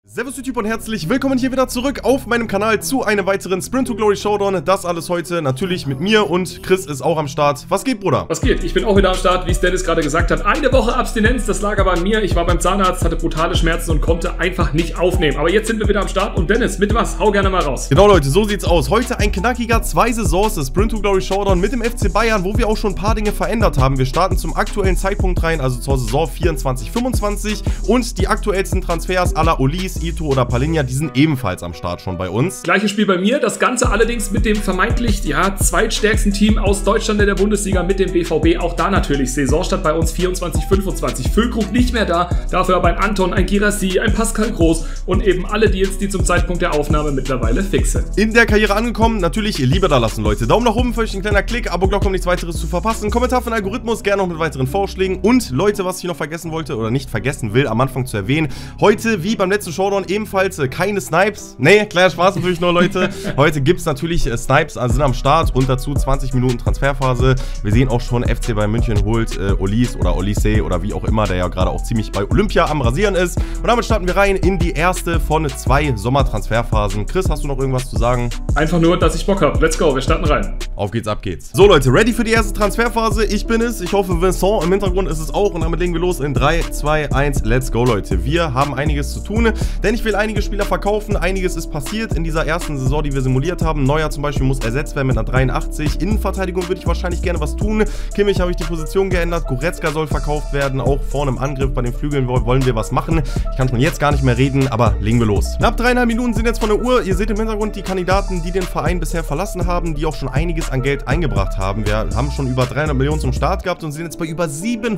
Servus YouTube und herzlich willkommen hier wieder zurück auf meinem Kanal zu einem weiteren Sprint to Glory Showdown. Das alles heute natürlich mit mir und Chris ist auch am Start. Was geht, Bruder? Was geht? Ich bin auch wieder am Start, wie es Dennis gerade gesagt hat. Eine Woche Abstinenz, das lag aber an mir. Ich war beim Zahnarzt, hatte brutale Schmerzen und konnte einfach nicht aufnehmen. Aber jetzt sind wir wieder am Start und Dennis, mit was? Hau gerne mal raus. Genau Leute, so sieht's aus. Heute ein knackiger 2 Saisons Sprint to Glory Showdown mit dem FC Bayern, wo wir auch schon ein paar Dinge verändert haben. Wir starten zum aktuellen Zeitpunkt rein, also zur Saison 24/25 und die aktuellsten Transfers à la Olis, Ito oder Palhinha, die sind ebenfalls am Start schon bei uns. Gleiches Spiel bei mir, das Ganze allerdings mit dem vermeintlich, ja, zweitstärksten Team aus Deutschland in der Bundesliga mit dem BVB. Auch da natürlich Saisonstart bei uns 24/25. Füllkrug nicht mehr da, dafür aber ein Anton, ein Girassi, ein Pascal Groß und eben alle Deals, die zum Zeitpunkt der Aufnahme mittlerweile fix sind. In der Karriere angekommen, natürlich Liebe da lassen, Leute. Daumen nach oben für euch, ein kleiner Klick, Abo-Glocke, um nichts weiteres zu verpassen. Kommentar für den Algorithmus, gerne noch mit weiteren Vorschlägen. Und Leute, was ich noch vergessen wollte oder nicht vergessen will, am Anfang zu erwähnen, heute, wie beim letzten Showdown, ebenfalls keine Snipes. Nee, kleiner Spaß natürlich nur, Leute. Heute gibt es natürlich Snipes, also sind am Start und dazu 20 Minuten Transferphase. Wir sehen auch schon, FC Bayern München holt Olis oder Olise oder wie auch immer, der ja gerade auch ziemlich bei Olympia am Rasieren ist. Und damit starten wir rein in die erste von 2 Sommertransferphasen. Chris, hast du noch irgendwas zu sagen? Einfach nur, dass ich Bock habe. Let's go, wir starten rein. Auf geht's, ab geht's. So Leute, ready für die erste Transferphase? Ich bin es. Ich hoffe, Vincent im Hintergrund ist es auch. Und damit legen wir los in 3, 2, 1, let's go, Leute. Wir haben einiges zu tun, denn ich will einige Spieler verkaufen. Einiges ist passiert in dieser ersten Saison, die wir simuliert haben. Neuer zum Beispiel muss ersetzt werden mit einer 83. Innenverteidigung würde ich wahrscheinlich gerne was tun. Kimmich habe ich die Position geändert. Goretzka soll verkauft werden. Auch vorne im Angriff bei den Flügeln wollen wir was machen. Ich kann schon jetzt gar nicht mehr reden, aber legen wir los. Knapp 3,5 Minuten sind jetzt von der Uhr. Ihr seht im Hintergrund die Kandidaten, die den Verein bisher verlassen haben, die auch schon einiges an Geld eingebracht haben. Wir haben schon über 300 Millionen zum Start gehabt und sind jetzt bei über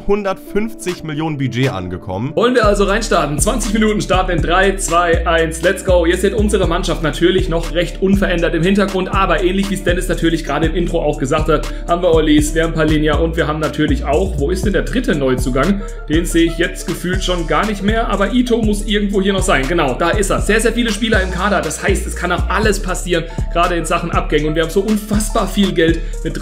750 Millionen Budget angekommen. Wollen wir also reinstarten? 20 Minuten starten in 3, 2, 1, let's go. Ihr seht unsere Mannschaft natürlich noch recht unverändert im Hintergrund, aber ähnlich wie es Dennis natürlich gerade im Intro auch gesagt hat, haben wir Olis, wir haben Palhinha und wir haben natürlich auch, wo ist denn der dritte Neuzugang? Den sehe ich jetzt gefühlt schon gar nicht mehr, aber Ito muss irgendwo hier noch sein. Genau, da ist er. Sehr, sehr viele Spieler im Kader, das heißt, es kann auch alles passieren, gerade in Sachen Abgängen und wir haben so unfassbar viel Geld mit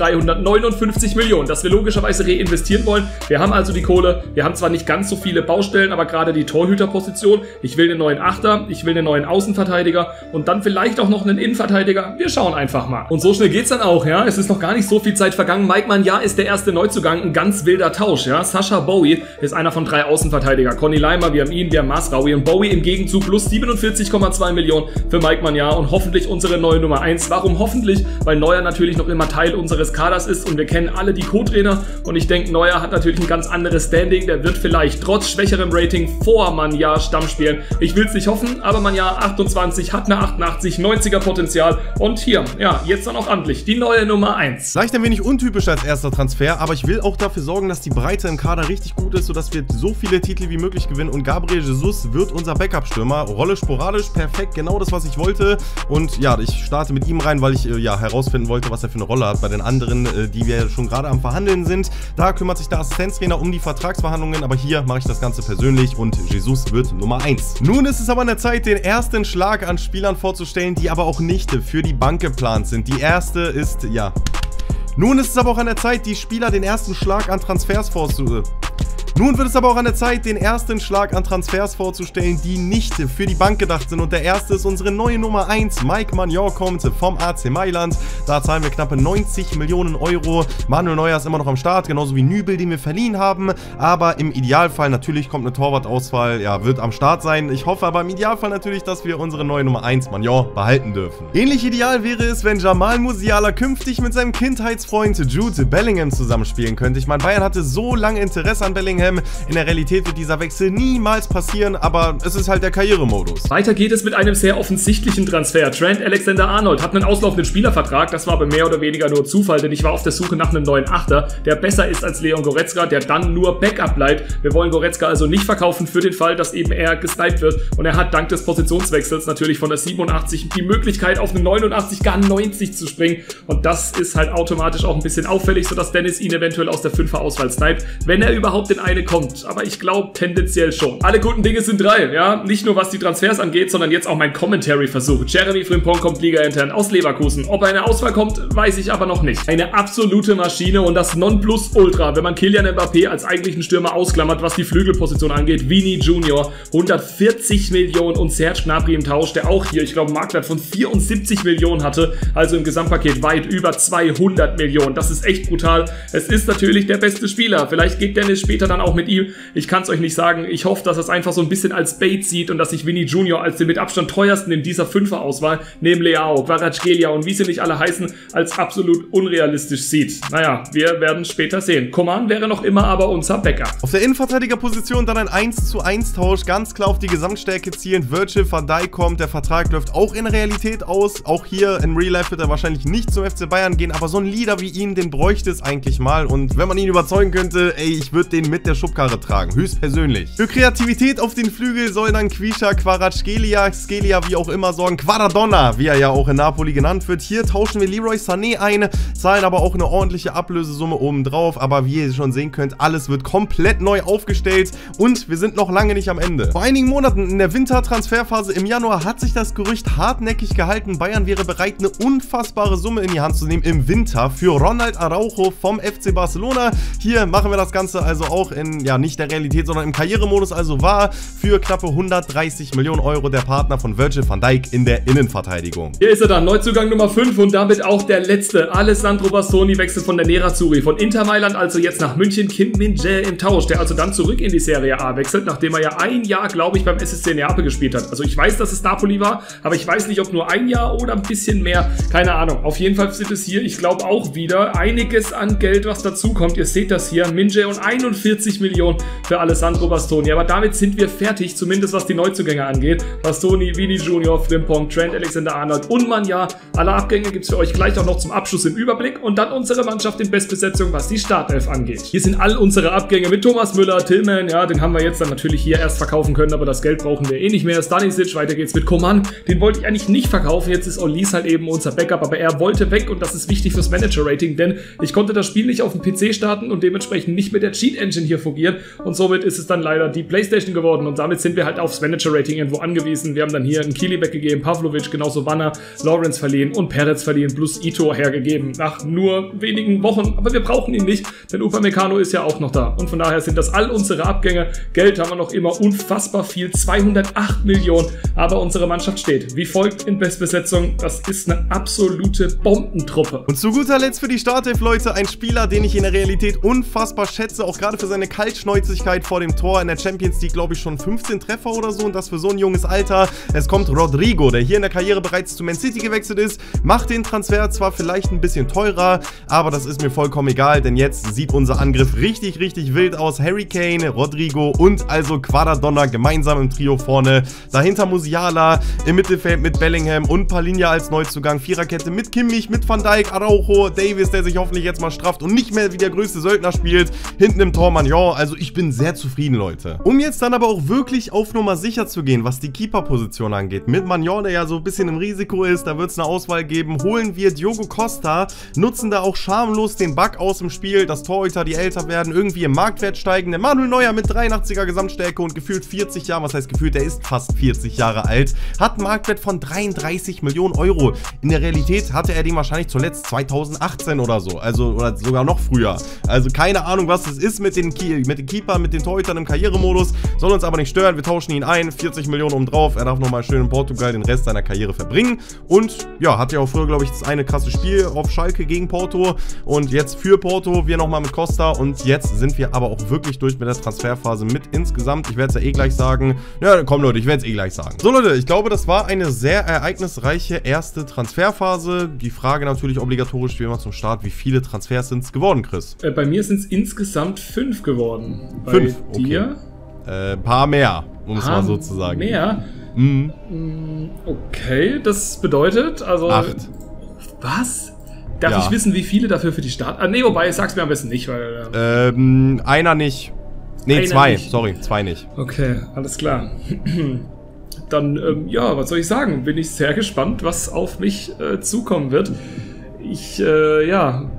359 Millionen, das wir logischerweise reinvestieren wollen. Wir haben also die Kohle, wir haben zwar nicht ganz so viele Baustellen, aber gerade die Torhüterposition, ich will einen neuen Achter, ich will einen neuen Außenverteidiger und dann vielleicht auch noch einen Innenverteidiger. Wir schauen einfach mal. Und so schnell geht's dann auch, ja. Es ist noch gar nicht so viel Zeit vergangen. Mike Maignan ist der erste Neuzugang, ein ganz wilder Tausch, ja. Sacha Boey ist einer von 3 Außenverteidiger. Conny Leimer, wir haben ihn, wir haben Masraoui und Boey im Gegenzug plus 47,2 Millionen für Mike Maignan und hoffentlich unsere neue Nummer 1. Warum hoffentlich? Weil Neuer natürlich noch immer Teil unseres Kaders ist und wir kennen alle die Co-Trainer und ich denke, Neuer hat natürlich ein ganz anderes Standing. Der wird vielleicht trotz schwächerem Rating vor Maignan Stamm spielen. Ich will es nicht hoffen, aber Maignan 28 hat eine 88, 90er Potenzial und hier, ja, jetzt dann auch amtlich die neue Nummer 1. Leicht ein wenig untypisch als erster Transfer, aber ich will auch dafür sorgen, dass die Breite im Kader richtig gut ist, sodass wir so viele Titel wie möglich gewinnen und Gabriel Jesus wird unser Backup-Stürmer. Rolle sporadisch, perfekt, genau das, was ich wollte und ja, ich starte mit ihm rein, weil ich ja herausfinden wollte, was er für eine Rolle hat. Bei den anderen, die wir schon gerade am Verhandeln sind, da kümmert sich der Assistenztrainer um die Vertragsverhandlungen, aber hier mache ich das Ganze persönlich und Jesus wird Nummer 1. Nun ist es aber an der Zeit, den ersten Schlag an Spielern vorzustellen, die aber auch nicht für die Bank geplant sind. Die erste ist, ja... Nun ist es aber auch an der Zeit, die Spieler den ersten Schlag an Transfers vorzustellen. Nun wird es aber auch an der Zeit, den ersten Schlag an Transfers vorzustellen, die nicht für die Bank gedacht sind. Und der erste ist unsere neue Nummer 1. Mike Maignan kommt vom AC Mailand. Da zahlen wir knappe 90 Millionen Euro. Manuel Neuer ist immer noch am Start, genauso wie Nübel, den wir verliehen haben. Aber im Idealfall, natürlich kommt eine Torwartauswahl, ja, wird am Start sein. Ich hoffe aber im Idealfall natürlich, dass wir unsere neue Nummer 1, Maignan, behalten dürfen. Ähnlich ideal wäre es, wenn Jamal Musiala künftig mit seinem Kindheitsfreund Jude Bellingham zusammenspielen könnte. Ich meine, Bayern hatte so lange Interesse an Bellingham. In der Realität wird dieser Wechsel niemals passieren, aber es ist halt der Karrieremodus. Weiter geht es mit einem sehr offensichtlichen Transfer. Trent Alexander-Arnold hat einen auslaufenden Spielervertrag, das war aber mehr oder weniger nur Zufall, denn ich war auf der Suche nach einem neuen Achter, der besser ist als Leon Goretzka, der dann nur Backup bleibt. Wir wollen Goretzka also nicht verkaufen für den Fall, dass eben er gesniped wird und er hat dank des Positionswechsels natürlich von der 87 die Möglichkeit auf eine 89, gar 90 zu springen und das ist halt automatisch auch ein bisschen auffällig, sodass Dennis ihn eventuell aus der 5er Auswahl sniped, wenn er überhaupt den einen eine kommt. Aber ich glaube tendenziell schon. Alle guten Dinge sind drei, ja. Nicht nur was die Transfers angeht, sondern jetzt auch mein Commentary-Versuch. Jeremy Frimpong kommt ligaintern aus Leverkusen. Ob eine Auswahl kommt, weiß ich aber noch nicht. Eine absolute Maschine und das Nonplusultra, wenn man Kylian Mbappé als eigentlichen Stürmer ausklammert, was die Flügelposition angeht. Vini Junior, 140 Millionen und Serge Gnabry im Tausch, der auch hier, ich glaube, einen Marktwert von 74 Millionen hatte. Also im Gesamtpaket weit über 200 Millionen. Das ist echt brutal. Es ist natürlich der beste Spieler. Vielleicht geht Dennis später dann auch mit ihm. Ich kann es euch nicht sagen. Ich hoffe, dass er es einfach so ein bisschen als Bait sieht und dass sich Vini Junior als den mit Abstand teuersten in dieser Fünfer-Auswahl neben Leao, Kvaratskhelia und wie sie nicht alle heißen, als absolut unrealistisch sieht. Naja, wir werden später sehen. Coman wäre noch immer aber unser Backup. Auf der Innenverteidigerposition dann ein 1:1 Tausch, ganz klar auf die Gesamtstärke zielend. Virgil van Dijk kommt, der Vertrag läuft auch in Realität aus. Auch hier in Real Life wird er wahrscheinlich nicht zum FC Bayern gehen, aber so ein Leader wie ihn, den bräuchte es eigentlich mal. Und wenn man ihn überzeugen könnte, ey, ich würde den mit der Schubkarre tragen, höchstpersönlich. Für Kreativität auf den Flügel soll dann Quisha Kvaratskhelia, wie auch immer, sorgen. Quaradonna, wie er ja auch in Napoli genannt wird. Hier tauschen wir Leroy Sané ein, zahlen aber auch eine ordentliche Ablösesumme obendrauf. Aber wie ihr schon sehen könnt, alles wird komplett neu aufgestellt und wir sind noch lange nicht am Ende. Vor einigen Monaten in der Wintertransferphase im Januar hat sich das Gerücht hartnäckig gehalten, Bayern wäre bereit, eine unfassbare Summe in die Hand zu nehmen im Winter für Ronald Araujo vom FC Barcelona. Hier machen wir das Ganze also auch in, ja, nicht der Realität, sondern im Karrieremodus also wahr, für knappe 130 Millionen Euro der Partner von Virgil van Dijk in der Innenverteidigung. Hier ist er dann, Neuzugang Nummer 5 und damit auch der letzte. Alessandro Bastoni wechselt von der Nerazzurri, von Inter Mailand also jetzt nach München. Kim Min-jae im Tausch, der also dann zurück in die Serie A wechselt, nachdem er ja ein Jahr, glaube ich, beim SSC Neapel gespielt hat. Also ich weiß, dass es Napoli war, aber ich weiß nicht, ob nur ein Jahr oder ein bisschen mehr. Keine Ahnung. Auf jeden Fall sind es hier, ich glaube auch wieder, einiges an Geld, was dazukommt. Ihr seht das hier, Min-jae und 41 Millionen für Alessandro Bastoni. Aber damit sind wir fertig, zumindest was die Neuzugänge angeht. Bastoni, Vini Junior, Frimpong, Trent Alexander-Arnold und Manja. Alle Abgänge gibt es für euch gleich auch noch zum Abschluss im Überblick und dann unsere Mannschaft in Bestbesetzung, was die Startelf angeht. Hier sind all unsere Abgänge mit Thomas Müller, Tillman, ja, den haben wir jetzt dann natürlich hier erst verkaufen können, aber das Geld brauchen wir eh nicht mehr. Stanisic, weiter geht's mit Coman, den wollte ich eigentlich nicht verkaufen, jetzt ist Olise halt eben unser Backup, aber er wollte weg und das ist wichtig fürs Manager-Rating, denn ich konnte das Spiel nicht auf dem PC starten und dementsprechend nicht mit der Cheat-Engine hier fungieren und somit ist es dann leider die Playstation geworden und damit sind wir halt aufs Manager-Rating irgendwo angewiesen. Wir haben dann hier einen Kili weggegeben, Pavlovic, genauso Wanner, Lawrence verliehen und Perez verliehen, plus Ito hergegeben, nach nur wenigen Wochen, aber wir brauchen ihn nicht, denn Upamecano ist ja auch noch da und von daher sind das all unsere Abgänge. Geld haben wir noch immer unfassbar viel, 208 Millionen, aber unsere Mannschaft steht wie folgt in Bestbesetzung. Das ist eine absolute Bombentruppe. Und zu guter Letzt für die Startelf, Leute, ein Spieler, den ich in der Realität unfassbar schätze, auch gerade für seine Kaltschnäuzigkeit vor dem Tor in der Champions League, glaube ich, schon 15 Treffer oder so und das für so ein junges Alter. Es kommt Rodrigo, der hier in der Karriere bereits zu Man City gewechselt ist, macht den Transfer zwar vielleicht ein bisschen teurer, aber das ist mir vollkommen egal, denn jetzt sieht unser Angriff richtig, richtig wild aus. Harry Kane, Rodrigo und also Quaradonna gemeinsam im Trio vorne. Dahinter Musiala, im Mittelfeld mit Bellingham und Palhinha als Neuzugang. Viererkette mit Kimmich, mit Van Dijk, Araujo, Davies, der sich hoffentlich jetzt mal strafft und nicht mehr wie der größte Söldner spielt. Hinten im Tor Magnon, also ich bin sehr zufrieden, Leute. Um jetzt dann aber auch wirklich auf Nummer sicher zu gehen, was die Keeper-Position angeht, mit Magnon, der ja so ein bisschen im Risiko ist, da wird es eine Auswahl geben, holen wir Diogo Costa, nutzen da auch schamlos den Bug aus dem Spiel, dass Torhüter, die älter werden, irgendwie im Marktwert steigen. Der Manuel Neuer mit 83er Gesamtstärke und gefühlt 40 Jahren, was heißt gefühlt, der ist fast 40 Jahre alt, hat einen Marktwert von 33 Millionen Euro. In der Realität hatte er den wahrscheinlich zuletzt 2018 oder so, also oder sogar noch früher. Also keine Ahnung, was es ist mit den Keeper, mit den Torhütern im Karrieremodus, soll uns aber nicht stören, wir tauschen ihn ein, 40 Millionen obendrauf, er darf nochmal schön in Portugal den Rest seiner Karriere verbringen und ja, hat ja auch früher, glaube ich, das eine krasse Spiel auf Schalke gegen Porto und jetzt für Porto, wir nochmal mit Costa und jetzt sind wir aber auch wirklich durch mit der Transferphase mit insgesamt, ich werde es ja eh gleich sagen, ja komm Leute, ich werde es eh gleich sagen. So Leute, ich glaube, das war eine sehr ereignisreiche erste Transferphase. Die Frage natürlich obligatorisch wie immer zum Start, wie viele Transfers sind es geworden, Chris? Bei mir sind es insgesamt 5 geworden. Bei 5? dir? Okay. Paar mehr, um es mal so zu sagen. Mehr? Mhm. Okay, das bedeutet, also... 8. Was? Darf ich wissen, wie viele dafür für die Start... Ah, nee, wobei, sag's mir am besten nicht, weil... Einer nicht. Nee, einer 2. nicht. Sorry, 2 nicht. Okay, alles klar. Dann, ja, was soll ich sagen? Bin ich sehr gespannt, was auf mich zukommen wird. Ich, ja,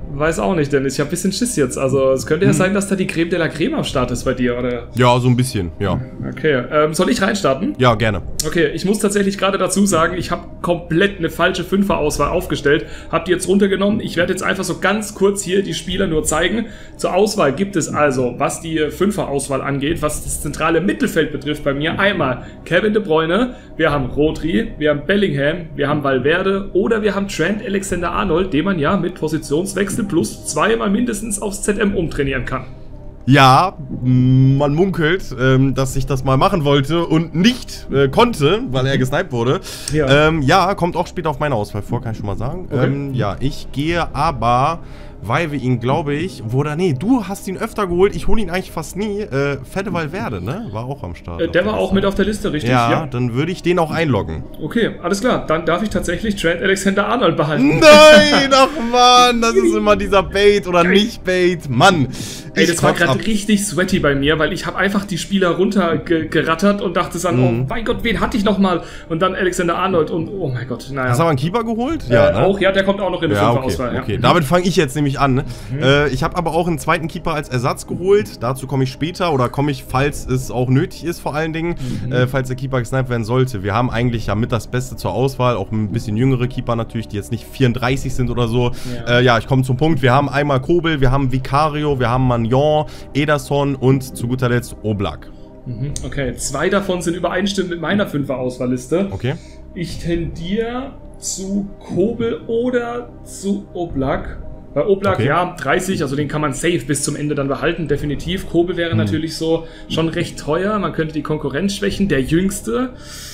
Weiß auch nicht, Dennis. Ich habe ein bisschen Schiss jetzt. Also es könnte ja sein, dass da die Creme de la Creme am Start ist bei dir, oder? Ja, so ein bisschen, ja. Okay, soll ich reinstarten? Ja, gerne. Okay, ich muss tatsächlich gerade dazu sagen, ich habe komplett eine falsche Fünfer-Auswahl aufgestellt. Hab die jetzt runtergenommen. Ich werde jetzt einfach so ganz kurz hier die Spieler nur zeigen. Zur Auswahl gibt es also, was die Fünfer-Auswahl angeht, was das zentrale Mittelfeld betrifft bei mir, einmal Kevin De Bruyne, wir haben Rodri, wir haben Bellingham, wir haben Valverde oder wir haben Trent Alexander-Arnold, den man ja mit Positionswechsel plus zweimal mindestens aufs ZM umtrainieren kann. Ja, man munkelt, dass ich das mal machen wollte und nicht konnte, weil er gesniped wurde. Ja. Ja, kommt auch später auf meine Auswahl vor, kann ich schon mal sagen. Okay. Ja, ich gehe aber, weil wir ihn, glaube ich, du hast ihn öfter geholt, ich hole ihn eigentlich fast nie. Fede Valverde, ne? War auch am Start. Der war auch mit auf der Liste, richtig? Ja, dann würde ich den auch einloggen. Okay, alles klar. Dann darf ich tatsächlich Trent Alexander-Arnold behalten. Nein, ach Mann, das ist immer dieser Bait oder nicht Bait. Mann. Ey, das war gerade richtig sweaty bei mir, weil ich habe einfach die Spieler runtergerattert und dachte dann, oh mein Gott, wen hatte ich nochmal? Und dann Alexander-Arnold und oh mein Gott, naja. Hast du aber einen Keeper geholt? Ja, ne? Auch, ja, der kommt auch noch in der Fünfer-Auswahl. Okay, okay. Damit fange ich jetzt nämlich an. Ich habe aber auch einen zweiten Keeper als Ersatz geholt. Dazu komme ich später oder komme ich, falls es auch nötig ist, vor allen Dingen, falls der Keeper gesniped werden sollte. Wir haben eigentlich ja mit das Beste zur Auswahl, auch ein bisschen jüngere Keeper natürlich, die jetzt nicht 34 sind oder so. Ja, ich komme zum Punkt. Wir haben einmal Kobel, wir haben Vicario, wir haben Magnon, Ederson und zu guter Letzt Oblak. Okay, 2 davon sind übereinstimmend mit meiner Fünfer-Auswahlliste. Okay. Ich tendiere zu Kobel oder zu Oblak. Bei Oblak, ja, 30, also den kann man safe bis zum Ende dann behalten, definitiv. Kobel wäre natürlich so schon recht teuer, man könnte die Konkurrenz schwächen. Der Jüngste,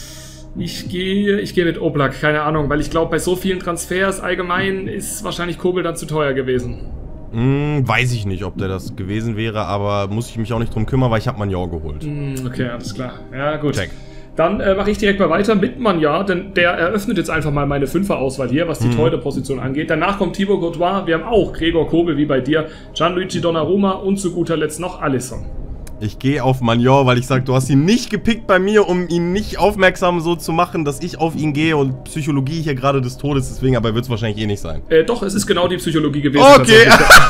ich gehe mit Oblak, keine Ahnung, weil ich glaube, bei so vielen Transfers allgemein ist wahrscheinlich Kobel dann zu teuer gewesen. Weiß ich nicht, ob der das gewesen wäre, aber muss ich mich auch nicht drum kümmern, weil ich habe Magnon geholt. Okay, alles klar. Ja, gut. Check. Dann mache ich direkt mal weiter mit Magnon, denn der eröffnet jetzt einfach mal meine Fünfer-Auswahl hier, was die Torhüter-Position angeht. Danach kommt Thibaut Courtois, wir haben auch Gregor Kobel wie bei dir, Gianluigi Donnarumma und zu guter Letzt noch Alisson. Ich gehe auf Magnon, weil ich sage, du hast ihn nicht gepickt bei mir, um ihn nicht aufmerksam so zu machen, dass ich auf ihn gehe und Psychologie hier gerade des Todes, deswegen, aber wird es wahrscheinlich eh nicht sein. Doch, es ist genau die Psychologie gewesen. Okay.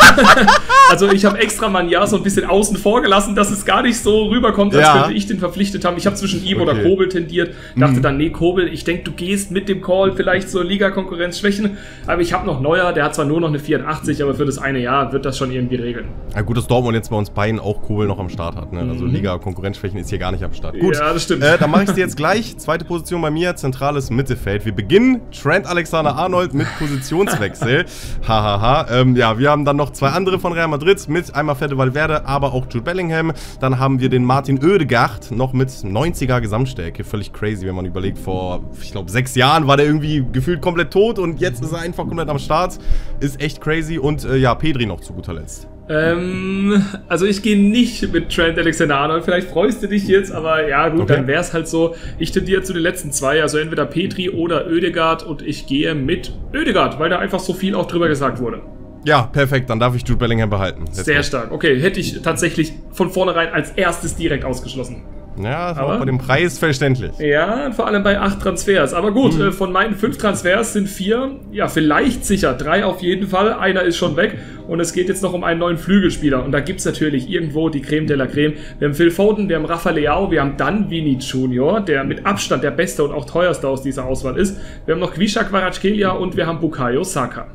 Also ich habe extra Magnon so ein bisschen außen vor gelassen, dass es gar nicht so rüberkommt, als könnte ich den verpflichtet haben. Ich habe zwischen ihm oder Kobel tendiert, dachte dann, nee, Kobel, ich denke, du gehst mit dem Call vielleicht so Liga-Konkurrenz schwächen, aber ich habe noch Neuer, der hat zwar nur noch eine 84, aber für das eine Jahr wird das schon irgendwie regeln. Ja gut, dass Dortmund jetzt bei uns beiden auch Kobel noch am Start hat, ne? Also Liga-Konkurrenzschwächen ist hier gar nicht am Start. Gut, ja, das stimmt. Dann mache ich es dir jetzt gleich. Zweite Position bei mir, zentrales Mittelfeld. Wir beginnen Trent Alexander-Arnold mit Positionswechsel. Hahaha. Ja, wir haben dann noch 2 andere von Real Madrid mit einmal Fede Valverde, aber auch Jude Bellingham. Dann haben wir den Martin Oedegaard noch mit 90er Gesamtstärke. Völlig crazy, wenn man überlegt, vor, ich glaube, 6 Jahren war der irgendwie gefühlt komplett tot und jetzt ist er einfach komplett am Start. Ist echt crazy. Und ja, Pedri noch zu guter Letzt. Also ich gehe nicht mit Trent Alexander-Arnold, vielleicht freust du dich jetzt, aber ja gut, dann wäre es halt so. Ich tendiere zu den letzten 2, also entweder Pedri oder Oedegaard und ich gehe mit Oedegaard, weil da einfach so viel auch drüber gesagt wurde. Ja, perfekt, dann darf ich Jude Bellingham behalten. Sehr stark, okay, hätte ich tatsächlich von vornherein als erstes direkt ausgeschlossen. Ja, das war auch bei dem Preis verständlich. Ja, vor allem bei 8 Transfers. Aber gut, von meinen 5 Transfers sind 4, ja, vielleicht sicher, 3 auf jeden Fall. Einer ist schon weg und es geht jetzt noch um einen neuen Flügelspieler. Und da gibt es natürlich irgendwo die Creme de la Creme. Wir haben Phil Foden, wir haben Rafa Leao, wir haben dann Vini Junior, der mit Abstand der beste und auch teuerste aus dieser Auswahl ist. Wir haben noch Quisha Kvaratskhelia und wir haben Bukayo Saka.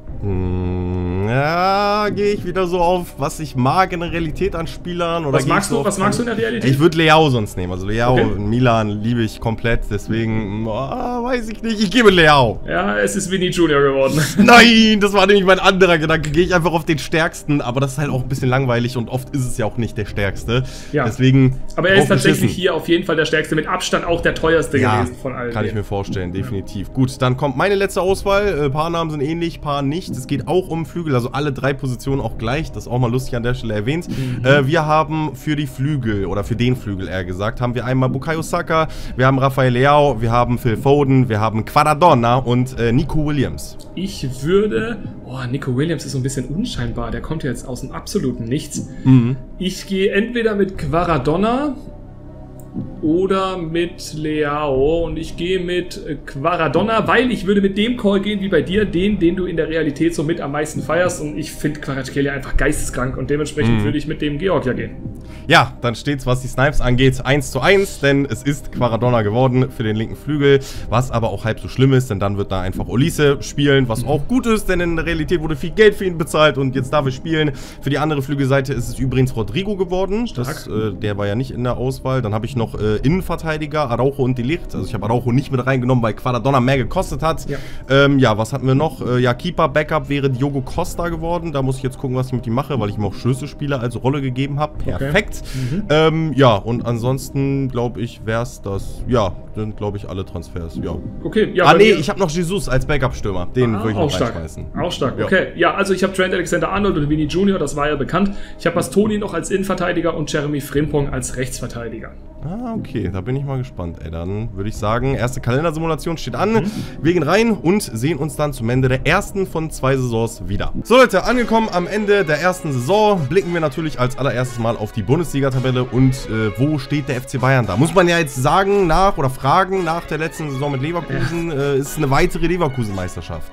Ja, gehe ich wieder so auf, was ich mag in der Realität an Spielern. Oder was magst du in der Realität? Ich würde Leao sonst nehmen. Also Leao in Milan liebe ich komplett. Deswegen, weiß ich nicht. Ich gehe mit Leao. Ja, es ist Vini Junior geworden. Nein, das war nämlich mein anderer Gedanke. Gehe ich einfach auf den Stärksten. Aber das ist halt auch ein bisschen langweilig und oft ist es ja auch nicht der Stärkste. Ja. Deswegen. Aber er ist tatsächlich hier auf jeden Fall der Stärkste. Mit Abstand auch der teuerste gewesen von allen. Kann ich mir vorstellen, definitiv. Gut, dann kommt meine letzte Auswahl. Ein paar Namen sind ähnlich, ein paar nicht. Es geht auch um Flügel, also alle 3 Positionen auch gleich. Das ist auch mal lustig an der Stelle erwähnt. Wir haben für die Flügel, oder für den Flügel eher gesagt, haben wir einmal Bukayo Saka, wir haben Rafael Leao, wir haben Phil Foden, wir haben Quaradonna und Nico Williams. Ich würde... Oh, Nico Williams ist so ein bisschen unscheinbar. Der kommt ja jetzt aus dem absoluten Nichts. Ich gehe entweder mit Quaradonna oder mit Leao. Und ich gehe mit Quaradonna, weil ich würde mit dem Call gehen wie bei dir, den du in der Realität so mit am meisten feierst. Und ich finde Kvaratskhelia einfach geisteskrank und dementsprechend würde ich mit dem Georgier gehen. Ja, dann steht's, was die Snipes angeht, 1:1, denn es ist Quaradonna geworden für den linken Flügel, was aber auch halb so schlimm ist, denn dann wird da einfach Olise spielen, was auch gut ist, denn in der Realität wurde viel Geld für ihn bezahlt und jetzt darf er spielen. Für die andere Flügelseite ist es übrigens Rodrigo geworden, der war ja nicht in der Auswahl. Dann habe ich noch Innenverteidiger, Araujo und De Ligt. Also ich habe Araujo nicht mit reingenommen, weil Quaradonna mehr gekostet hat. Ja, was hatten wir noch? Ja, Keeper, Backup wäre Diogo Costa geworden. Da muss ich jetzt gucken, was ich mit ihm mache, weil ich ihm auch Schlüsselspieler als Rolle gegeben habe. Perfekt. Ja, und ansonsten glaube ich, wäre es das. Ja, sind glaube ich alle Transfers. Ja. Okay, ja. Ah, nee, ich habe noch Jesus als Backup-Stürmer. Den würde ich noch reinschmeißen. Auch stark, okay. Ja, also ich habe Trent Alexander-Arnold und Vini Junior, das war ja bekannt. Ich habe Bastoni noch als Innenverteidiger und Jeremy Frimpong als Rechtsverteidiger. Ah, okay, da bin ich mal gespannt, ey. Dann würde ich sagen, erste Kalendersimulation steht an. Wir gehen rein und sehen uns dann zum Ende der ersten von 2 Saisons wieder. So Leute, angekommen am Ende der ersten Saison, blicken wir natürlich als allererstes mal auf die Bundesliga-Tabelle und wo steht der FC Bayern da? Muss man ja jetzt sagen, fragen nach der letzten Saison mit Leverkusen, ist eine weitere Leverkusen-Meisterschaft.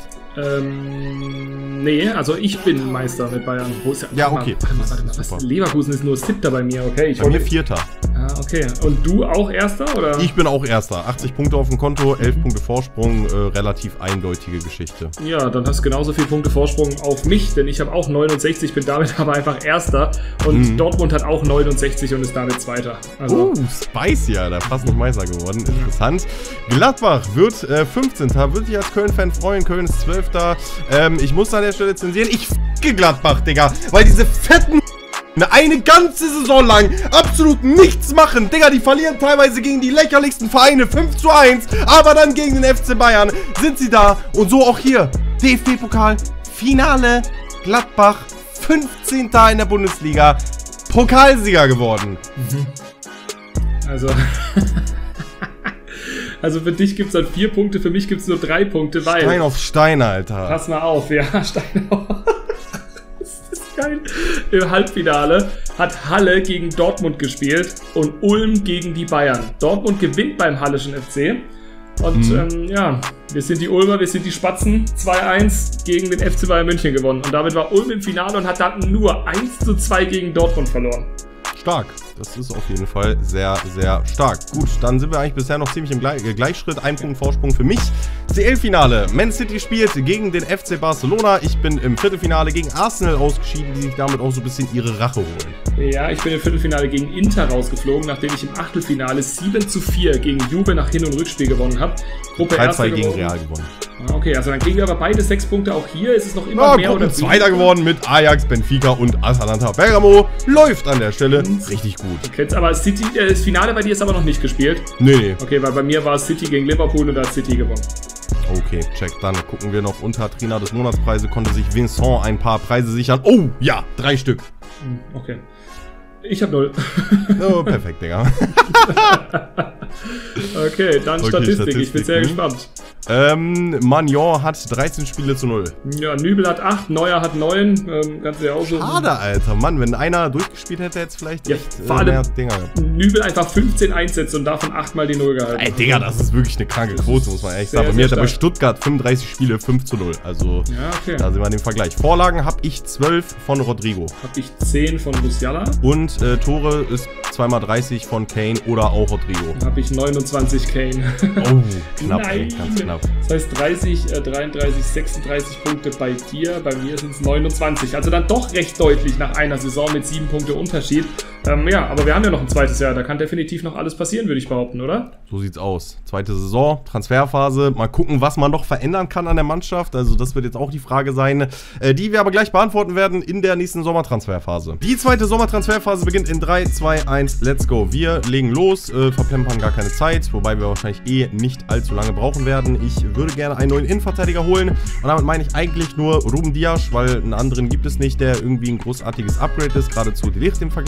Nee, also ich bin Meister mit Bayern. Wo ist ja, okay. Warte mal, was? Leverkusen ist nur 7. bei mir, okay. Bei mir 4. Ah, okay. Und du auch Erster, oder? Ich bin auch Erster. 80 Punkte auf dem Konto, 11 Punkte Vorsprung, relativ eindeutige Geschichte. Ja, dann hast du genauso viele Punkte Vorsprung auf mich, denn ich habe auch 69, bin damit aber einfach Erster. Und Dortmund hat auch 69 und ist damit Zweiter. Also spicy, Alter. Fast noch Meister geworden. Interessant. Gladbach wird 15. Würde ich als Köln-Fan freuen. Köln ist 12. Ich muss an der Stelle zensieren. Ich f***e Gladbach, Digga. Weil diese fetten eine ganze Saison lang absolut nichts machen. Digga, die verlieren teilweise gegen die lächerlichsten Vereine 5:1. Aber dann gegen den FC Bayern sind sie da. Und so auch hier. DFB-Pokal, Finale, Gladbach, 15. in der Bundesliga. Pokalsieger geworden. Also für dich gibt es dann 4 Punkte, für mich gibt es nur 3 Punkte, weil... Stein auf Stein, Alter. Pass mal auf, ja, Stein auf... Das ist geil. Im Halbfinale hat Halle gegen Dortmund gespielt und Ulm gegen die Bayern. Dortmund gewinnt beim Halleschen FC. Und ja, wir sind die Ulmer, wir sind die Spatzen. 2:1 gegen den FC Bayern München gewonnen. Und damit war Ulm im Finale und hat dann nur 1:2 gegen Dortmund verloren. Stark. Das ist auf jeden Fall sehr, sehr stark. Gut, dann sind wir eigentlich bisher noch ziemlich im Gleichschritt. 1 Punkt Vorsprung für mich. CL-Finale. Man City spielt gegen den FC Barcelona. Ich bin im Viertelfinale gegen Arsenal ausgeschieden, die sich damit auch so ein bisschen ihre Rache holen. Ja, ich bin im Viertelfinale gegen Inter rausgeflogen, nachdem ich im Achtelfinale 7:4 gegen Juve nach Hin- und Rückspiel gewonnen habe. Gruppe 3-2 gegen Real gewonnen. Okay, also dann kriegen wir aber beide 6 Punkte. Auch hier ist es noch immer mehr oder weniger. Zweiter geworden mit Ajax, Benfica und Atalanta Bergamo. Läuft an der Stelle richtig gut. Okay, aber City, das Finale bei dir ist aber noch nicht gespielt. Nee. Okay, weil bei mir war es City gegen Liverpool und da hat City gewonnen. Okay, check. Dann gucken wir noch unter Trainer des Monatspreise. Konnte sich Vincent ein paar Preise sichern. Oh, ja, 3 Stück. Okay. Ich habe 0. Oh, perfekt, Digga. Okay, dann okay, Statistik. Ich bin sehr gespannt. Magnon hat 13 Spiele zu 0. Ja, Nübel hat 8, Neuer hat 9. Kannst du ja auch so. Schade, Alter. Mann, wenn einer durchgespielt hätte, jetzt vielleicht ja, mehr Dinger. Nübel einfach 15 Einsätze und davon 8-mal die 0 gehalten. Ey, Digga, das ist wirklich eine kranke Quote, muss man ehrlich sagen. Bei mir hat er bei Stuttgart 35 Spiele, 5:0. Also, ja, okay. Da sind wir in dem Vergleich. Vorlagen habe ich 12 von Rodrigo. Habe ich 10 von Musiala. Und Tore ist 2x30 von Kane oder auch Rodrigo. Habe ich 29 Kane. Oh, knapp, ey, ganz knapp. Das heißt 30, 33, 36 Punkte bei dir, bei mir sind es 29. Also dann doch recht deutlich nach einer Saison mit 7 Punkte Unterschied. Ja, aber wir haben ja noch ein zweites Jahr, da kann definitiv noch alles passieren, würde ich behaupten, oder? So sieht's aus. Zweite Saison, Transferphase, mal gucken, was man noch verändern kann an der Mannschaft. Also das wird jetzt auch die Frage sein, die wir aber gleich beantworten werden in der nächsten Sommertransferphase. Die zweite Sommertransferphase beginnt in 3, 2, 1, let's go. Wir legen los, verplempern gar keine Zeit, wobei wir wahrscheinlich nicht allzu lange brauchen werden. Ich würde gerne einen neuen Innenverteidiger holen und damit meine ich eigentlich nur Ruben Dias, weil einen anderen gibt es nicht, der irgendwie ein großartiges Upgrade ist, gerade zu De Ligt im Vergleich. Wir könnten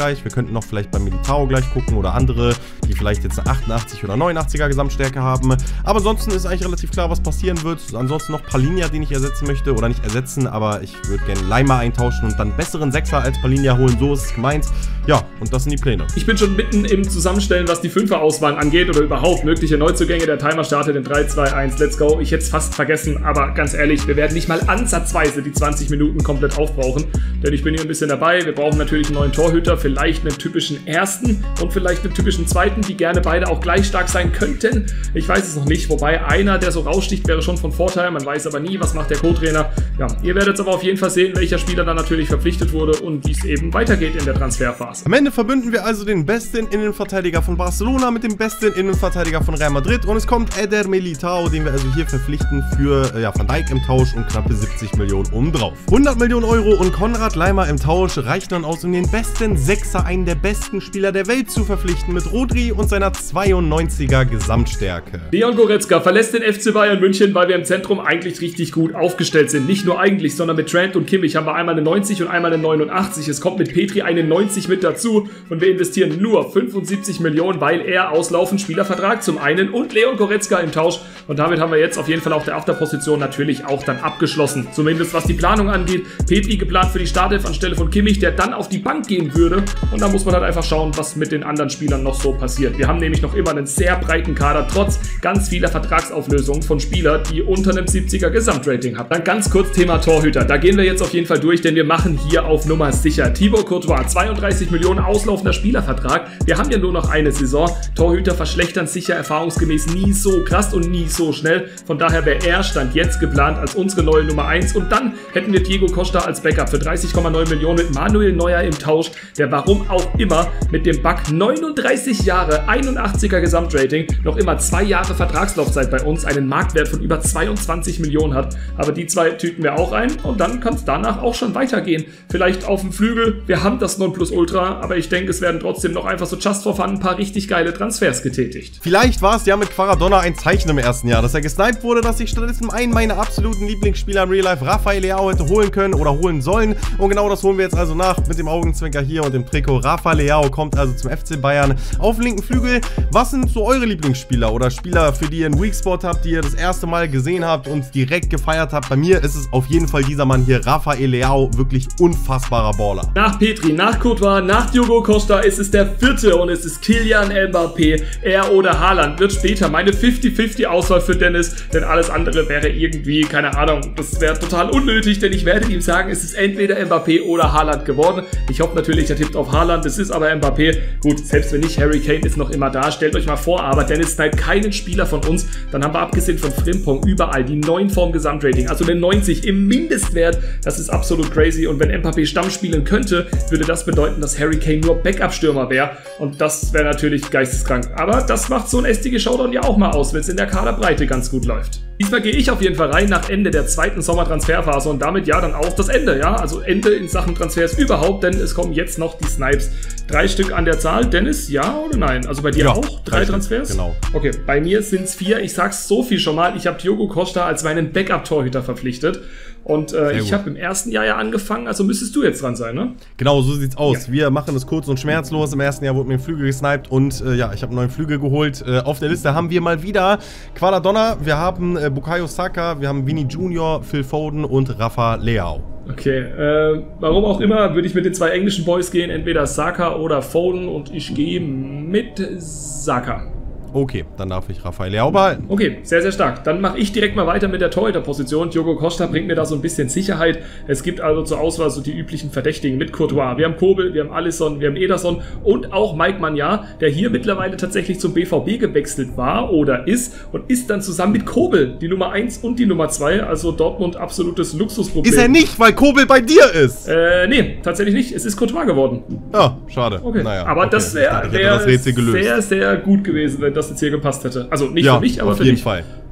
könnten noch vielleicht bei Militao gleich gucken oder andere, die vielleicht jetzt eine 88 oder 89er Gesamtstärke haben. Aber ansonsten ist eigentlich relativ klar, was passieren wird. Ansonsten noch Palinja, den ich ersetzen möchte, oder nicht ersetzen, aber ich würde gerne Leimer eintauschen und dann besseren Sechser als Palinja holen. So ist es gemeint. Ja, und das sind die Pläne. Ich bin schon mitten im Zusammenstellen, was die 5er-Auswahl angeht oder überhaupt mögliche Neuzugänge. Der Timer startet in 3, 2, 1, let's go. Ich hätte es fast vergessen, aber ganz ehrlich, wir werden nicht mal ansatzweise die 20 Minuten komplett aufbrauchen, denn ich bin hier ein bisschen dabei. Wir brauchen natürlich einen neuen Torhüter, vielleicht einen typischen ersten und vielleicht einen typischen zweiten, die gerne beide auch gleich stark sein könnten. Ich weiß es noch nicht, wobei einer, der so raussticht, wäre schon von Vorteil. Man weiß aber nie, was macht der Co-Trainer. Ja, ihr werdet es aber auf jeden Fall sehen, welcher Spieler dann natürlich verpflichtet wurde und wie es eben weitergeht in der Transferphase. Am Ende verbünden wir also den besten Innenverteidiger von Barcelona mit dem besten Innenverteidiger von Real Madrid und es kommt Eder Militao, den wir also hier verpflichten für Van Dijk im Tausch und knappe 70 Millionen obendrauf. 100 Millionen Euro und Konrad Leimer im Tausch reichen dann aus, um den besten Sechser, einen der besten Spieler der Welt zu verpflichten mit Rodri und seiner 92er Gesamtstärke. Leon Goretzka verlässt den FC Bayern München, weil wir im Zentrum eigentlich richtig gut aufgestellt sind. Nicht nur eigentlich, sondern mit Trent und Kimmich haben wir einmal eine 90 und einmal eine 89. Es kommt mit Petri eine 90 mit dazu und wir investieren nur 75 Millionen, weil er auslaufend Spielervertrag zum einen und Leon Goretzka im Tausch. Und damit haben wir jetzt auf jeden Fall auf der Afterposition natürlich auch dann abgeschlossen. Zumindest was die Planung angeht. Petri geplant für die Startelf anstelle von Kimmich, der dann auf die Bank gehen würde. Und da muss man halt einfach schauen, was mit den anderen Spielern noch so passiert. Wir haben nämlich noch immer einen sehr breiten Kader, trotz ganz vieler Vertragsauflösungen von Spielern, die unter einem 70er Gesamtrating haben. Dann ganz kurz Thema Torhüter. Da gehen wir jetzt auf jeden Fall durch, denn wir machen hier auf Nummer sicher. Thibaut Courtois, 32 Millionen auslaufender Spielervertrag. Wir haben ja nur noch eine Saison. Torhüter verschlechtern sicher erfahrungsgemäß nie so krass und nie so schnell. Von daher wäre er Stand jetzt geplant als unsere neue Nummer 1. Und dann hätten wir Diego Costa als Backup für 30,9 Millionen mit Manuel Neuer im Tausch, der warum auch immer mit dem Bug 39 Jahre, 81er Gesamtrating, noch immer 2 Jahre Vertragslaufzeit bei uns, einen Marktwert von über 22 Millionen hat. Aber die zwei tüten wir auch ein und dann kann es danach auch schon weitergehen. Vielleicht auf dem Flügel, wir haben das Nonplusultra, aber ich denke, es werden trotzdem noch einfach so just for fun ein paar richtig geile Transfers getätigt. Vielleicht war es ja mit Quaradonna ein Zeichen im ersten Jahr, dass er gesniped wurde, dass ich stattdessen einen meiner absoluten Lieblingsspieler im Real Life, Rafael Leao, hätte holen können oder holen sollen. Und genau das holen wir jetzt also nach mit dem Augenzwinker hier und dem Trikot. Rafael Leao kommt also zum FC Bayern auf den linken Flügel. Was sind so eure Lieblingsspieler oder Spieler, für die ihr einen Weakspot habt, die ihr das erste Mal gesehen habt und direkt gefeiert habt? Bei mir ist es auf jeden Fall dieser Mann hier, Rafael Leao, wirklich unfassbarer Baller. Nach Petri, nach Courtois, nach Diogo Costa ist es der vierte und es ist Kylian Mbappé. Er oder Haaland wird später meine 50-50 Auswahl für Dennis, denn alles andere wäre irgendwie, keine Ahnung, das wäre total unnötig, denn ich werde ihm sagen, es ist entweder Mbappé oder Haaland geworden. Ich hoffe natürlich, er tippt auf Haaland, es ist aber Mbappé. Gut, selbst wenn nicht, Harry Kane ist noch immer da, stellt euch mal vor, aber Dennis sniped keinen Spieler von uns. Dann haben wir abgesehen von Frimpong überall die 9 vorm Gesamtrating, also eine 90 im Mindestwert. Das ist absolut crazy und wenn Mbappé Stamm spielen könnte, würde das bedeuten, dass Harry Kane nur Backup-Stürmer wäre und das wäre natürlich geisteskrank. Aber das macht so ein STG Showdown ja auch mal aus, wenn es in der Kaderbreite ganz gut läuft. Diesmal gehe ich auf jeden Fall rein nach Ende der zweiten Sommertransferphase und damit ja dann auch das Ende, ja, also Ende in Sachen Transfers überhaupt, denn es kommen jetzt noch die Snipes. 3 Stück an der Zahl. Dennis, ja oder nein? Also bei dir ja, auch 3 Transfers? Genau. Okay, bei mir sind es 4. Ich sag's so viel schon mal, ich habe Diogo Costa als meinen Backup-Torhüter verpflichtet. Und ich habe im ersten Jahr ja angefangen, also müsstest du jetzt dran sein, ne? Genau, so sieht's aus. Ja. Wir machen es kurz und schmerzlos. Im ersten Jahr wurde mir ein Flügel gesniped und ja, ich habe einen neuen Flügel geholt. Auf der Liste haben wir mal wieder Quaradonna, wir haben Bukayo Saka, wir haben Vini Junior, Phil Foden und Rafa Leao. Okay, warum auch immer, würde ich mit den 2 englischen Boys gehen, entweder Saka oder Foden und ich gehe mit Saka. Okay, dann darf ich Rafael Leao behalten. Okay, sehr, sehr stark. Dann mache ich direkt mal weiter mit der Torhüterposition. Diogo Costa bringt mir da so ein bisschen Sicherheit. Es gibt also zur Auswahl so die üblichen Verdächtigen mit Courtois. Wir haben Kobel, wir haben Alisson, wir haben Ederson und auch Mike Maignan, der hier mittlerweile tatsächlich zum BVB gewechselt war oder ist und ist dann zusammen mit Kobel die Nummer 1 und die Nummer 2. Also Dortmund absolutes Luxusproblem. Ist er nicht, weil Kobel bei dir ist? Nee, tatsächlich nicht. Es ist Courtois geworden. Ja, schade. Okay. Naja, aber okay. Das wäre sehr, sehr gut gewesen, wenn das jetzt hier gepasst hätte. Also nicht für mich, aber für dich. Auf jeden Fall.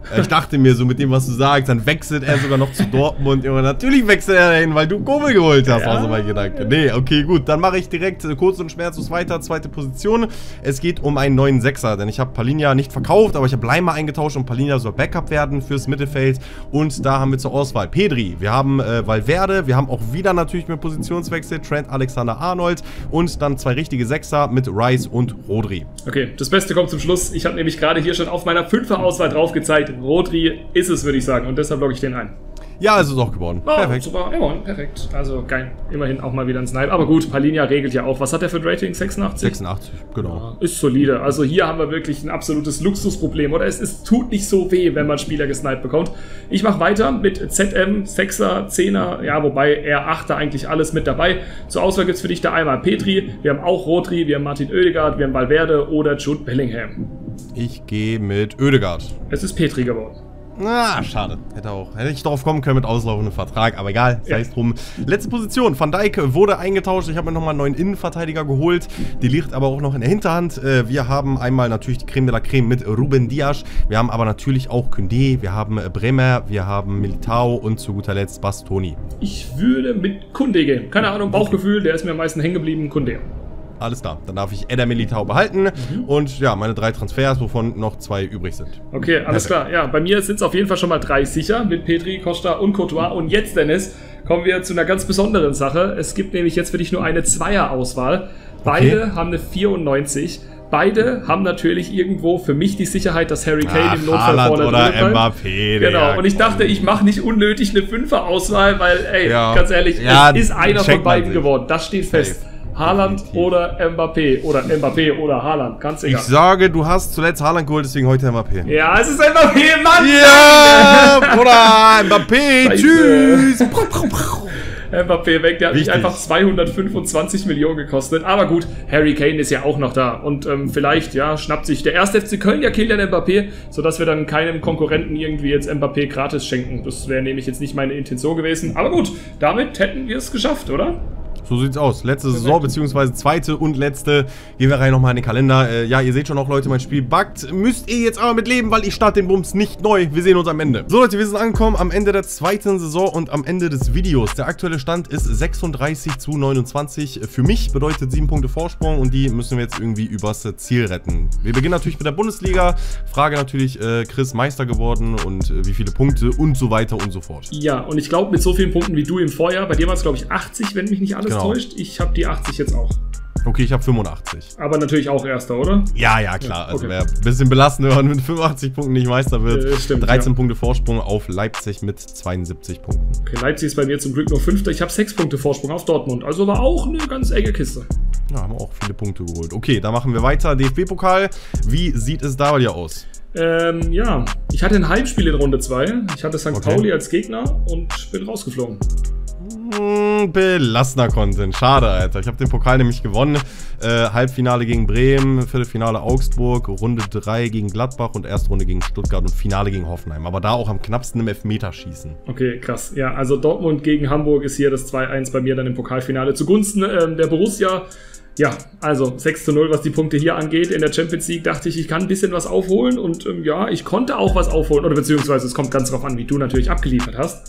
Ich dachte mir so mit dem, was du sagst, dann wechselt er sogar noch zu Dortmund. Junge, natürlich wechselt er dahin, weil du Kobel geholt hast, war so mein Gedanke. Nee, okay, gut, dann mache ich direkt kurz und schmerzlos weiter, zweite Position. Es geht um einen neuen Sechser, denn ich habe Palinja nicht verkauft, aber ich habe Leimer eingetauscht und Palinja soll Backup werden fürs Mittelfeld. Und da haben wir zur Auswahl Pedri, wir haben Valverde, wir haben auch wieder natürlich mit Positionswechsel Trent Alexander-Arnold und dann zwei richtige Sechser mit Rice und Rodri. Okay, das Beste kommt zum Schluss. Ich habe nämlich gerade hier schon auf meiner 5er-Auswahl drauf gezeigt. Rodri ist es, würde ich sagen. Und deshalb logge ich den ein. Ja, es ist auch geworden. Oh, perfekt. Super, immerhin, perfekt. Also geil. Immerhin auch mal wieder ein Snipe. Aber gut, Palinja regelt ja auch. Was hat der für ein Rating? 86? 86, genau. Ja, ist solide. Also hier haben wir wirklich ein absolutes Luxusproblem. Oder es tut nicht so weh, wenn man Spieler gesniped bekommt. Ich mache weiter mit ZM, 6er, 10er. Ja, wobei er 8er eigentlich alles mit dabei. Zur Auswahl gibt es für dich da einmal Petri. Wir haben auch Rodri, wir haben Martin Oedegaard, wir haben Valverde oder Jude Bellingham. Ich gehe mit Oedegaard. Es ist Petri geworden. Na, schade. Hätte ich darauf kommen können mit auslaufendem Vertrag, aber egal, sei es drum. Letzte Position, Van Dijk wurde eingetauscht. Ich habe mir nochmal einen neuen Innenverteidiger geholt. Die liegt aber auch noch in der Hinterhand. Wir haben einmal natürlich die Creme de la Creme mit Ruben Dias. Wir haben aber natürlich auch Koundé, wir haben Bremer, wir haben Militao und zu guter Letzt Bastoni. Ich würde mit Koundé gehen. Keine Ahnung, Bauchgefühl, der ist mir am meisten hängen geblieben. Koundé. Alles klar, dann darf ich Eder Militao behalten und ja, meine 3 Transfers, wovon noch 2 übrig sind. Okay, alles klar. Ja, bei mir sind es auf jeden Fall schon mal 3 sicher mit Petri, Costa und Courtois. Und jetzt, Dennis, kommen wir zu einer ganz besonderen Sache. Es gibt nämlich jetzt für dich nur eine Zweier-Auswahl. Beide haben eine 94. Beide haben natürlich irgendwo für mich die Sicherheit, dass Harry Kane im Notfall vorne oder Mbappé. Genau, und ich dachte, ich mache nicht unnötig eine 5er-Auswahl, weil, ey, ganz ehrlich, es ist einer von beiden geworden. Das steht fest. Haaland oder Mbappé. Oder Mbappé oder Haaland. Ganz egal. Ich sage, du hast zuletzt Haaland geholt, deswegen heute Mbappé. Ja, es ist Mbappé, Mann! Ja, Bruder, Mbappé, tschüss! Mbappé weg, der hat mich einfach 225 Millionen gekostet. Aber gut, Harry Kane ist ja auch noch da. Und vielleicht, ja, schnappt sich der 1. FC Köln ja Kylian Mbappé, sodass wir dann keinem Konkurrenten irgendwie jetzt Mbappé gratis schenken. Das wäre nämlich jetzt nicht meine Intention gewesen. Aber gut, damit hätten wir es geschafft, oder? So sieht's aus. Letzte Saison, beziehungsweise zweite und letzte. Gehen wir rein nochmal in den Kalender. Ja, ihr seht schon auch, Leute, mein Spiel buggt. Müsst ihr jetzt aber mit leben, weil ich starte den Bums nicht neu. Wir sehen uns am Ende. So, Leute, wir sind angekommen am Ende der zweiten Saison und am Ende des Videos. Der aktuelle Stand ist 36:29. Für mich bedeutet 7 Punkte Vorsprung und die müssen wir jetzt irgendwie übers Ziel retten. Wir beginnen natürlich mit der Bundesliga. Frage natürlich, Chris Meister geworden und wie viele Punkte und so weiter und so fort. Ja, und ich glaube, mit so vielen Punkten wie du im Vorjahr, bei dir war es, glaube ich, 80, wenn mich nicht alles täuscht. Ich habe die 80 jetzt auch. Okay, ich habe 85. Aber natürlich auch Erster, oder? Ja, ja, klar. Ja, okay. Also wäre ein bisschen belastend, wenn man mit 85 Punkten nicht Meister wird. Stimmt, 13 Punkte Vorsprung auf Leipzig mit 72 Punkten. Okay, Leipzig ist bei mir zum Glück nur 5. Ich habe 6 Punkte Vorsprung auf Dortmund. Also war auch eine ganz enge Kiste. Ja, haben auch viele Punkte geholt. Okay, dann machen wir weiter. DFB-Pokal. Wie sieht es da bei dir aus? Ja, ich hatte ein Heimspiel in Runde 2. Ich hatte St. Pauli als Gegner und bin rausgeflogen. Belastender Content. Schade, Alter. Ich habe den Pokal nämlich gewonnen. Halbfinale gegen Bremen, Viertelfinale Augsburg, Runde 3 gegen Gladbach und Erstrunde gegen Stuttgart und Finale gegen Hoffenheim. Aber da auch am knappsten im Elfmeterschießen. Okay, krass. Ja, also Dortmund gegen Hamburg ist hier das 2-1 bei mir dann im Pokalfinale zugunsten der Borussia. Ja, also 6:0, was die Punkte hier angeht. In der Champions League dachte ich, ich kann ein bisschen was aufholen und ja, ich konnte auch was aufholen. Oder beziehungsweise es kommt ganz drauf an, wie du natürlich abgeliefert hast.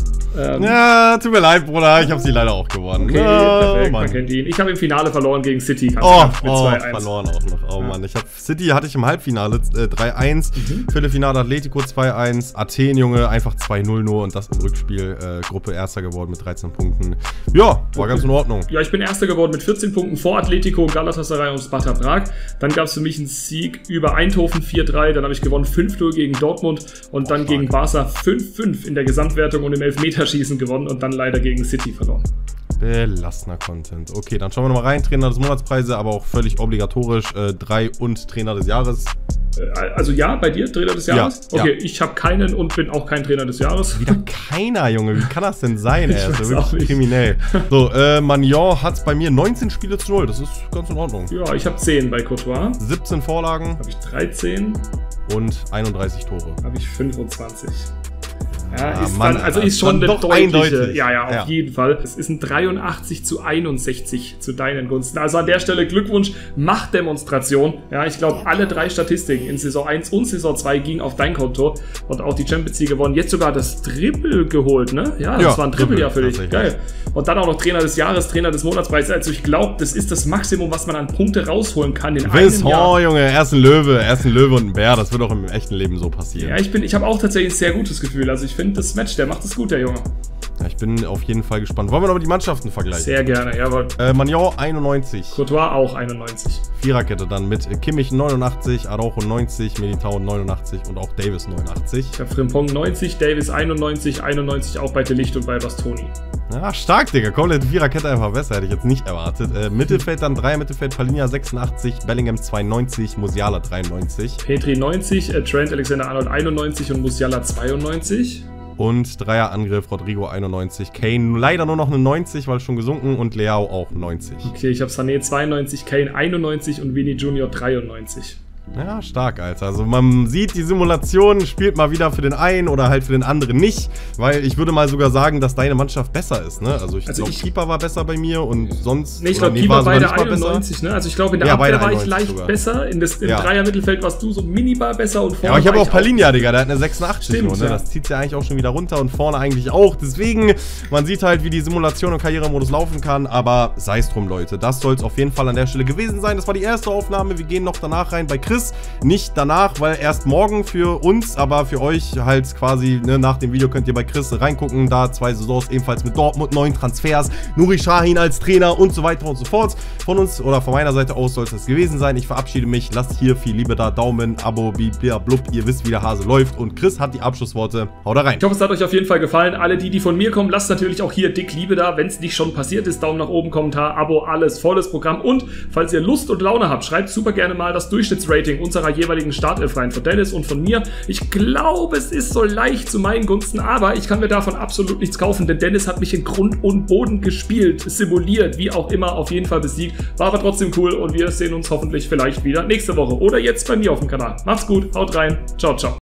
Ja, tut mir leid, Bruder, ich habe sie leider auch gewonnen. Okay, perfekt, man kennt ihn. Ich habe im Finale verloren gegen City. Mit 2-1. Verloren auch noch. Oh Mann, City hatte ich im Halbfinale 3-1, Viertelfinale Atletico 2-1, Athen, Junge, einfach 2-0 nur und das im Rückspiel, Gruppe Erster geworden mit 13 Punkten. Ja, war ganz in Ordnung. Ja, ich bin Erster geworden mit 14 Punkten vor Atletico, Galatasaray und Sparta Prag. Dann gab es für mich einen Sieg über Eindhoven 4-3, dann habe ich gewonnen 5-0 gegen Dortmund und dann gegen Barca 5-5 in der Gesamtwertung und im Elfmeterschießen gewonnen und dann leider gegen City verloren. Belastender Content. Okay, dann schauen wir nochmal rein. Trainer des Monatspreise, aber auch völlig obligatorisch. 3 und Trainer des Jahres. Also ja, bei dir Trainer des Jahres? Ja, okay, ja. Ich habe keinen und bin auch kein Trainer des Jahres. Wieder keiner, Junge. Wie kann das denn sein? Er ist wirklich kriminell. So, Magnon hat bei mir 19 Spiele zu 0. Das ist ganz in Ordnung. Ja, ich habe 10 bei Courtois. 17 Vorlagen. Habe ich 13. Und 31 Tore. Habe ich 25. Ja, ist schon eine deutliche. Eindeutig. Ja, auf jeden Fall. Es ist ein 83:61 zu deinen Gunsten. Also an der Stelle Glückwunsch, Machtdemonstration. Ja, ich glaube, alle 3 Statistiken in Saison 1 und Saison 2 gingen auf dein Konto und auch die Champions League gewonnen. Jetzt sogar das Triple geholt, ne? Ja, das war ein Triple-Jahr für dich. Geil. Und dann auch noch Trainer des Jahres, Trainer des Monatspreis. Also ich glaube, das ist das Maximum, was man an Punkte rausholen kann in einem Jahr. Junge, er ist ein Löwe und ein Bär. Das wird auch im echten Leben so passieren. Ja, ich habe auch tatsächlich ein sehr gutes Gefühl. Also ich finde das Match, der macht es gut, der Junge. Ja, ich bin auf jeden Fall gespannt. Wollen wir noch mal die Mannschaften vergleichen? Sehr gerne, jawohl. Magnon 91. Courtois auch 91. Viererkette dann mit Kimmich 89, Araujo 90, Militao 89 und auch Davis 89. Ich habe Frimpong 90, Davis 91, 91 auch bei De Ligt und bei Bastoni. Ja, stark, Digga. Komplette Viererkette einfach besser. Hätte ich jetzt nicht erwartet. Mittelfeld dann 3, Mittelfeld Palhinha 86, Bellingham 92, Musiala 93. Petri 90, Trent Alexander-Arnold 91 und Musiala 92. Und Dreierangriff, Rodrigo 91, Kane leider nur noch eine 90, weil schon gesunken und Leao auch 90. Okay, ich habe Sané 92, Kane 91 und Vini Junior 93. Ja, stark, Alter. Also man sieht, die Simulation spielt mal wieder für den einen oder halt für den anderen nicht, weil ich würde mal sogar sagen, dass deine Mannschaft besser ist, ne? Also ich glaube, Keeper war besser bei mir und sonst... Nee, ich glaube, Keeper war beide 91, ne? Also ich glaube, in der Abwehr war ich leicht sogar besser, im Dreier-Mittelfeld warst du so minimal besser und vorne... Ja, aber ich habe auch Palhinha, Digga, der hat eine 86. Stimmt, ne? Das zieht ja eigentlich auch schon wieder runter und vorne eigentlich auch. Deswegen, man sieht halt, wie die Simulation und Karrieremodus laufen kann, aber sei es drum, Leute. Das soll es auf jeden Fall an der Stelle gewesen sein. Das war die erste Aufnahme. Wir gehen noch danach rein bei Chris. Nicht danach, weil erst morgen für uns, aber für euch halt quasi, ne, nach dem Video könnt ihr bei Chris reingucken. Da 2 Saisons ebenfalls mit Dortmund, 9 Transfers, Nuri Sahin als Trainer und so weiter und so fort. Von uns oder von meiner Seite aus soll es das gewesen sein. Ich verabschiede mich. Lasst hier viel Liebe da. Daumen, Abo, blub. Ihr wisst, wie der Hase läuft. Und Chris hat die Abschlussworte. Haut da rein. Ich hoffe, es hat euch auf jeden Fall gefallen. Alle die von mir kommen, lasst natürlich auch hier dick Liebe da. Wenn es nicht schon passiert ist, Daumen nach oben, Kommentar, Abo, alles, volles Programm. Und falls ihr Lust und Laune habt, schreibt super gerne mal das Durchschnittsrating unserer jeweiligen Startelfreihen von Dennis und von mir. Ich glaube, es ist so leicht zu meinen Gunsten, aber ich kann mir davon absolut nichts kaufen, denn Dennis hat mich in Grund und Boden gespielt, simuliert, wie auch immer, auf jeden Fall besiegt. War aber trotzdem cool und wir sehen uns hoffentlich vielleicht wieder nächste Woche oder jetzt bei mir auf dem Kanal. Macht's gut, haut rein, ciao, ciao.